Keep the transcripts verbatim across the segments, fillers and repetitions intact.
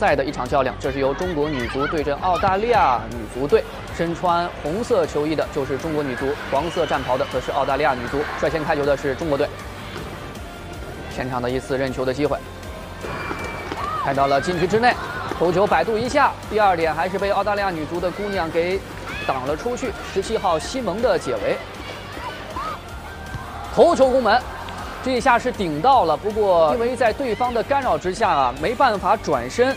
赛的一场较量，这是由中国女足对阵澳大利亚女足队。身穿红色球衣的就是中国女足，黄色战袍的则是澳大利亚女足。率先开球的是中国队。前场的一次任球的机会，开到了禁区之内，头球摆渡一下，第二点还是被澳大利亚女足的姑娘给挡了出去。十七号西蒙的解围，头球攻门，这一下是顶到了，不过因为在对方的干扰之下啊，没办法转身。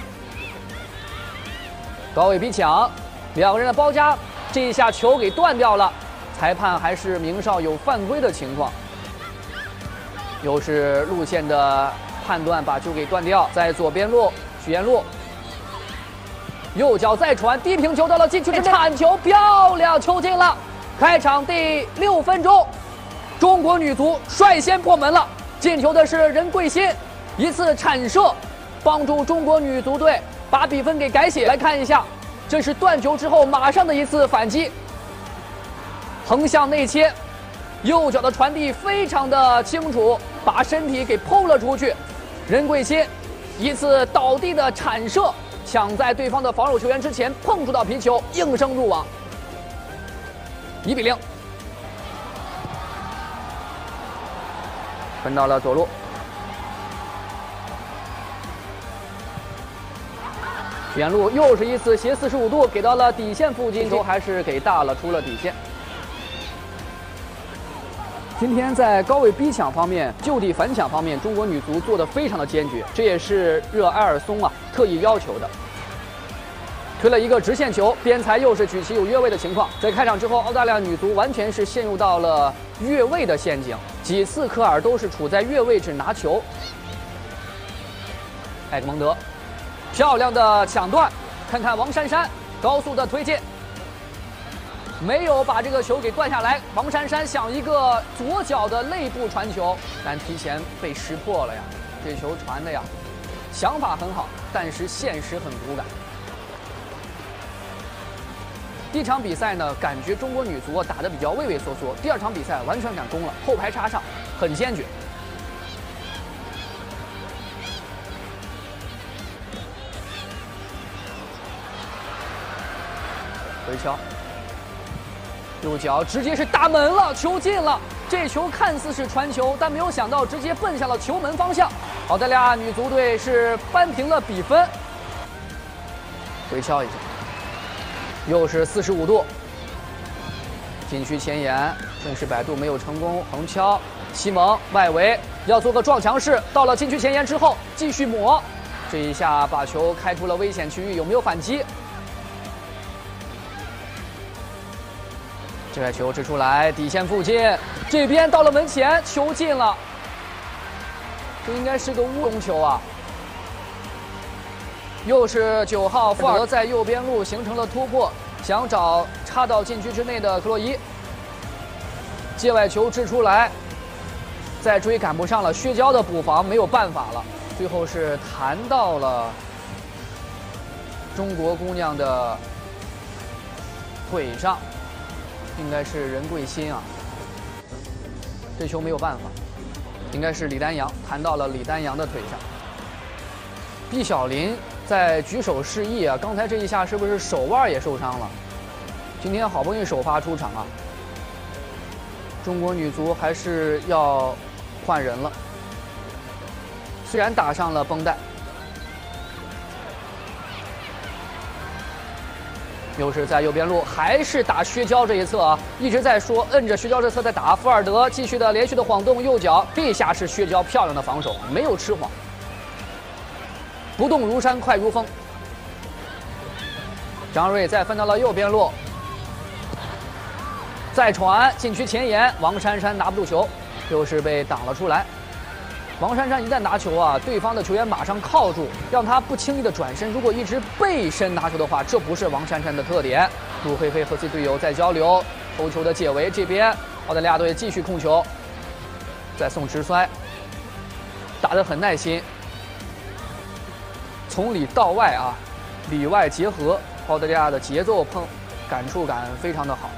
高位逼抢，两个人的包夹，这一下球给断掉了，裁判还是明哨有犯规的情况。又是路线的判断，把球给断掉。在左边路，许彦璐右脚再传，低平球到了禁区之内，铲球漂亮，球进了。开场第六分钟，中国女足率先破门了。进球的是任桂欣，一次铲射，帮助中国女足队把比分给改写。来看一下，这是断球之后马上的一次反击，横向内切。右脚的传递非常的清楚，把身体给抛了出去。任桂欣一次倒地的铲射，抢在对方的防守球员之前碰触到皮球，应声入网。一比零，分到了左路。许彦璐又是一次斜四十五度给到了底线附近，球还是给大了，出了底线。今天在高位逼抢方面、就地反抢方面，中国女足做得非常的坚决，这也是热埃尔松啊特意要求的。推了一个直线球，边裁又是举旗有越位的情况。在开场之后，澳大利亚女足完全是陷入到了越位的陷阱，几次科尔都是处在越位置拿球。埃格蒙德，漂亮的抢断，看看王珊珊高速的推进。没有把这个球给断下来，王珊珊想一个左脚的肋部传球，但提前被识破了呀。这球传的呀，想法很好，但是现实很骨感。第一场比赛呢，感觉中国女足打得比较畏畏缩缩；第二场比赛完全敢攻了，后排插上，很坚决。回敲。右脚直接是打门了，球进了。这球看似是传球，但没有想到直接奔向了球门方向。澳大利亚女足队是扳平了比分。回敲一下，又是四十五度，禁区前沿，顺势摆渡没有成功，横敲，西蒙外围要做个撞墙式，到了禁区前沿之后继续抹，这一下把球开出了危险区域，有没有反击？这个球掷出来，底线附近，这边到了门前，球进了。这应该是个乌龙球啊！又是九号富尔德在右边路形成了突破，想找插到禁区之内的克洛伊。界外球掷出来，再追赶不上了，薛娇的补防没有办法了，最后是弹到了中国姑娘的腿上。应该是任桂欣啊，这球没有办法，应该是李丹阳弹到了李丹阳的腿上。毕晓林在举手示意啊，刚才这一下是不是手腕也受伤了？今天好不容易首发出场啊，中国女足还是要换人了，虽然打上了绷带。又是在右边路，还是打薛娇这一侧啊，一直在说摁着薛娇这侧在打。富尔德继续的连续的晃动右脚，这下是薛娇漂亮的防守，没有吃晃，不动如山，快如风。张睿再分到了右边路，再传禁区前沿，王珊珊拿不住球，又是被挡了出来。王珊珊一旦拿球啊，对方的球员马上靠住，让他不轻易的转身。如果一直背身拿球的话，这不是王珊珊的特点。杜黑黑和其队友在交流，头球的解围，这边澳大利亚队继续控球，再送直摔，打得很耐心，从里到外啊，里外结合，澳大利亚的节奏碰感触感非常的好。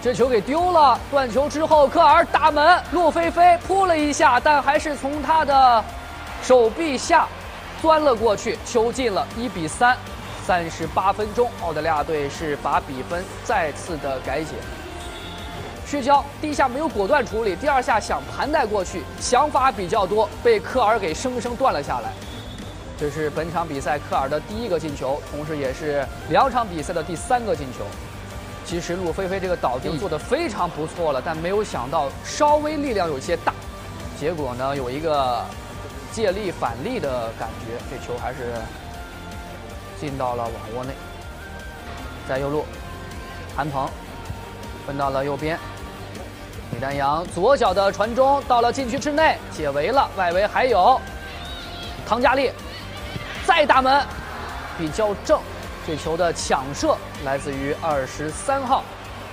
这球给丢了，断球之后，科尔打门，陆菲菲扑了一下，但还是从他的手臂下钻了过去，球进了，一比三。三十八分钟，澳大利亚队是把比分再次的改写。薛娇第一下没有果断处理，第二下想盘带过去，想法比较多，被科尔给生生断了下来。这是本场比赛科尔的第一个进球，同时也是两场比赛的第三个进球。其实陆菲菲这个倒地做得非常不错了，但没有想到稍微力量有些大，结果呢有一个借力反力的感觉，这球还是进到了网窝内。在右路，韩鹏分到了右边，李丹阳左脚的传中到了禁区之内，解围了，外围还有唐佳丽，再打门，比较正。这球的抢射来自于二十三号，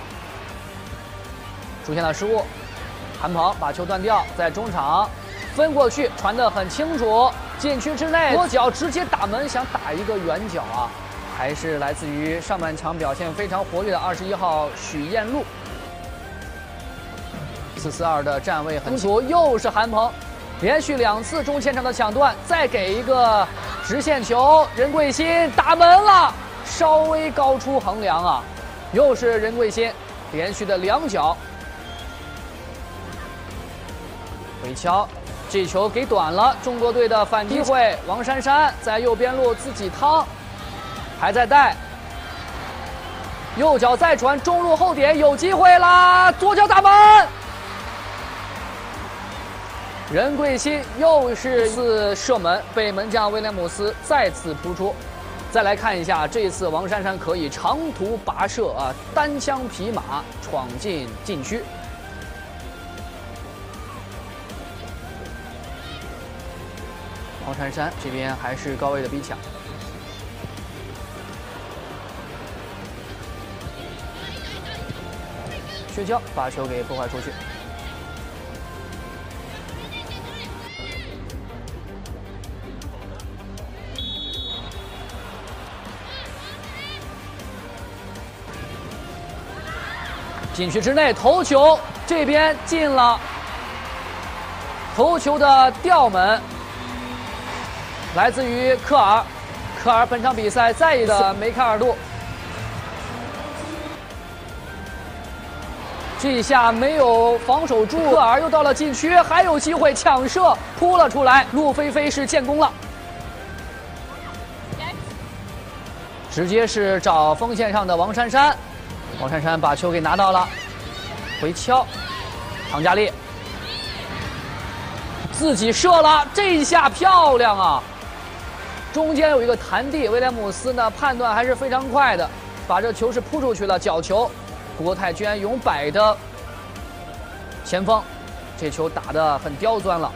出现了失误，韩鹏把球断掉，在中场分过去，传得很清楚，禁区之内，左脚直接打门，想打一个远角啊，还是来自于上半场表现非常活跃的二十一号许燕露。四四二的站位很清楚，又是韩鹏，连续两次中前场的抢断，再给一个直线球，任桂欣打门了，稍微高出横梁啊，又是任桂欣连续的两脚回敲，这球给短了，中国队的反击会，王珊珊在右边路自己趟，还在带，右脚再传，中路后点有机会啦，左脚打门。任桂欣又是一次射门，被门将威廉姆斯再次扑出。再来看一下，这次王珊珊可以长途跋涉啊，单枪匹马闯进禁区。王珊珊这边还是高位的逼抢，薛娇把球给破坏出去。禁区之内头球，这边进了，头球的吊门来自于科尔，科尔本场比赛再一次梅开二度，这一下没有防守住，科尔又到了禁区，还有机会抢射扑了出来，陆菲菲是建功了，直接是找锋线上的王珊珊。王珊珊把球给拿到了，回敲，唐佳丽自己射了，这一下漂亮啊！中间有一个弹地，威廉姆斯呢判断还是非常快的，把这球是扑出去了，角球。国泰居然永摆的前锋，这球打得很刁钻了。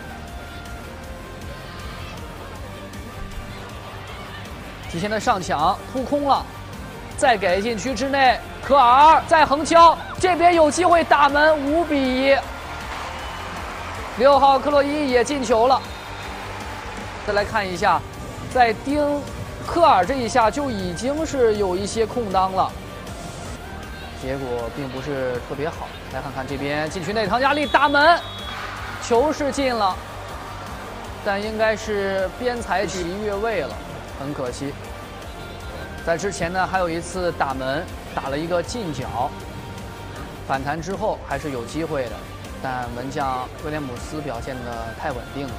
提前的上抢扑空了。再给禁区之内，科尔再横敲，这边有机会打门，五比一。六号克洛伊也进球了。再来看一下，在盯科尔这一下就已经是有一些空当了，结果并不是特别好。来看看这边禁区内，唐佳丽打门，球是进了，但应该是边裁局越位了，很可惜。在之前呢，还有一次打门，打了一个近角，反弹之后还是有机会的，但门将威廉姆斯表现的太稳定了。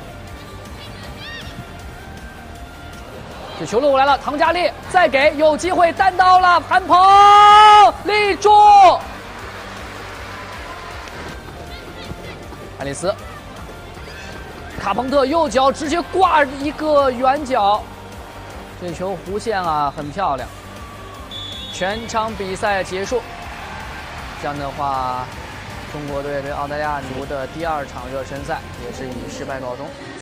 这球落过来了，唐佳丽再给，有机会单刀了，韩鹏立住，爱丽丝，卡彭特右脚直接挂一个远角。这球弧线啊，很漂亮。全场比赛结束，这样的话，中国队对澳大利亚足的第二场热身赛也是以失败告终。